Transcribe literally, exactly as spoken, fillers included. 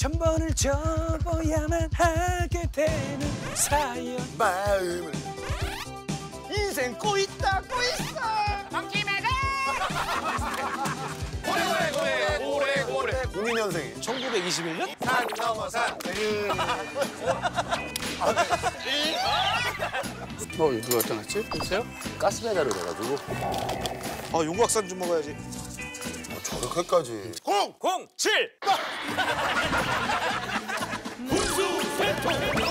천번을 접어야만 하게 되는 사연. 마음을 인생 꼬있다 꼬있어. 펑키매를 고래 고래 고래. 구이 년생이 천구백이십일 년? 산 넘어 산. 어, 이거 누가 갖다 놨지? 글쎄요? 가스 배달을 해가지고. 아 용각산 좀 먹어야지. 저렇게까지. 공! 공! 칠! 문수 세통